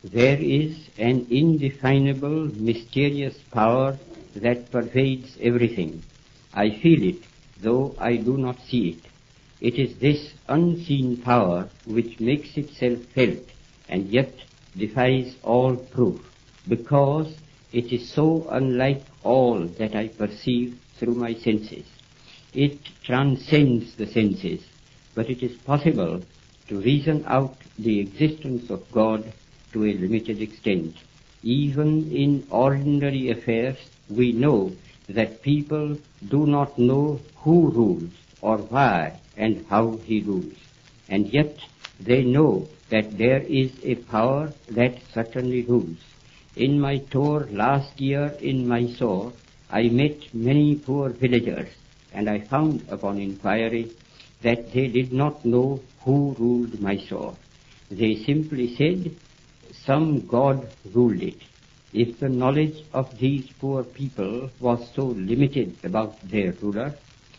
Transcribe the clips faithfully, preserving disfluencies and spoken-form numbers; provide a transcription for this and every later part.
There is an indefinable, mysterious power that pervades everything. I feel it, though I do not see it. It is this unseen power which makes itself felt and yet defies all proof, because it is so unlike all that I perceive through my senses. It transcends the senses, but it is possible to reason out the existence of God to a limited extent. Even in ordinary affairs, we know that people do not know who rules or why and how he rules. And yet they know that there is a power that certainly rules. In my tour last year in Mysore, I met many poor villagers, and I found upon inquiry that they did not know who ruled Mysore. They simply said, some god ruled it. If the knowledge of these poor people was so limited about their ruler,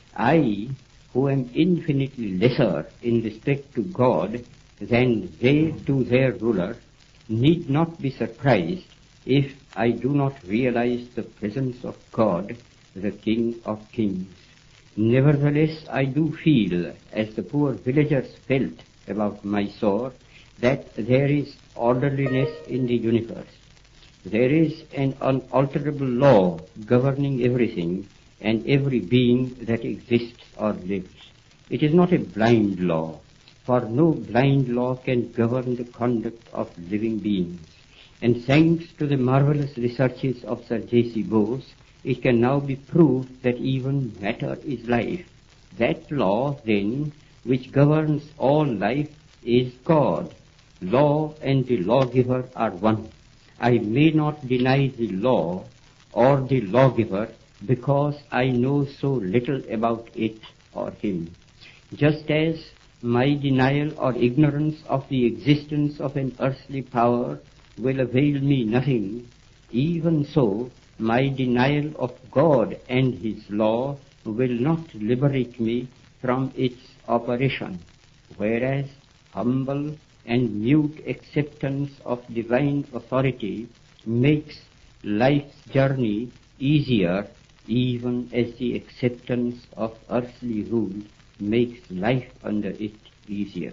I, who am infinitely lesser in respect to God than they to their ruler, need not be surprised if I do not realize the presence of God, the King of Kings. Nevertheless, I do feel, as the poor villagers felt about Mysore, that there is orderliness in the universe. There is an unalterable law governing everything and every being that exists or lives. It is not a blind law, for no blind law can govern the conduct of living beings. And thanks to the marvelous researches of Sir J C Bose, it can now be proved that even matter is life. That law, then, which governs all life is God. Law and the lawgiver are one. I may not deny the law or the lawgiver because I know so little about it or him. Just as my denial or ignorance of the existence of an earthly power will avail me nothing, even so my denial of God and his law will not liberate me from its operation, whereas humble and mute acceptance of divine authority makes life's journey easier, even as the acceptance of earthly rule makes life under it easier.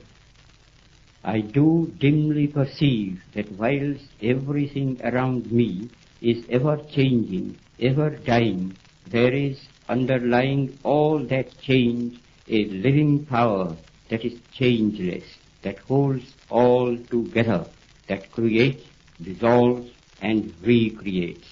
I do dimly perceive that whilst everything around me is ever changing, ever dying, there is underlying all that change a living power that is changeless, that holds all together, that creates, dissolves, and recreates.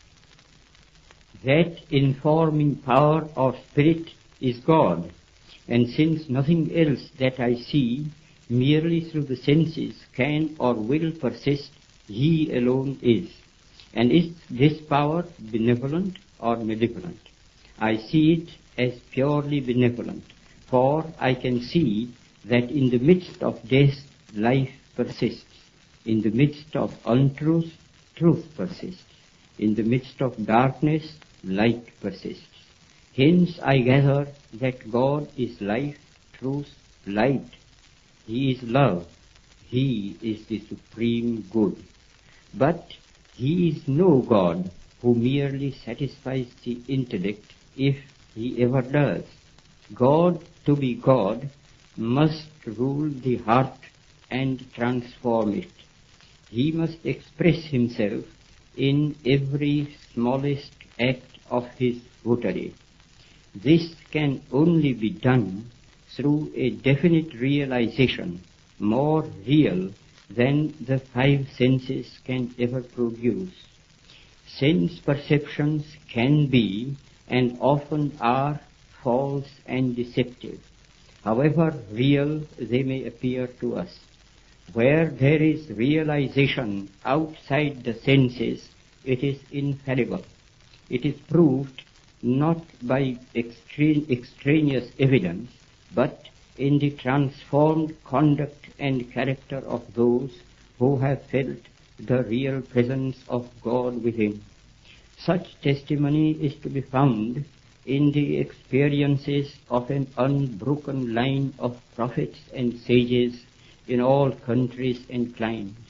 That informing power or spirit is God, and since nothing else that I see merely through the senses can or will persist, he alone is. And is this power benevolent or malevolent? I see it as purely benevolent, for I can see that in the midst of death, life persists. In the midst of untruth, truth persists. In the midst of darkness, light persists. Hence I gather that God is life, truth, light. He is love. He is the supreme good. But he is no God who merely satisfies the intellect, if he ever does. God, to be God, must rule the heart and transform it. He must express himself in every smallest act of his votary. This can only be done through a definite realization, more real than the five senses can ever produce. Sense perceptions can be, and often are, false and deceptive, however real they may appear to us. Where there is realization outside the senses, it is infallible. It is proved not by extra- extraneous evidence, but in the transformed conduct and character of those who have felt the real presence of God within. Such testimony is to be found in the experiences of an unbroken line of prophets and sages in all countries and climes.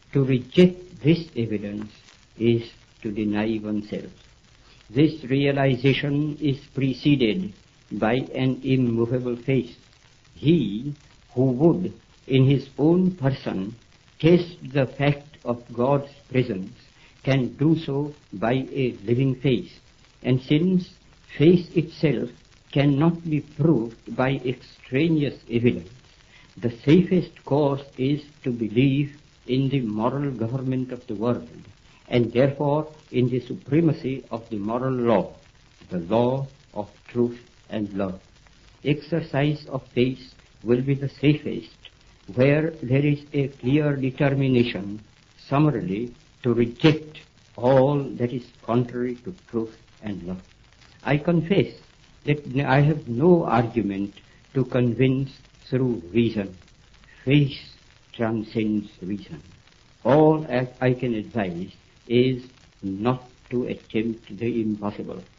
To reject this evidence is to deny oneself. This realization is preceded by an immovable faith. He who would, in his own person, test the fact of God's presence can do so by a living faith. And since faith itself cannot be proved by extraneous evidence, the safest course is to believe in the moral government of the world, and therefore in the supremacy of the moral law, the law of truth and love. Exercise of faith will be the safest where there is a clear determination, summarily, to reject all that is contrary to truth and love. I confess that I have no argument to convince through reason. Faith transcends reason. All I can advise is not to attempt the impossible.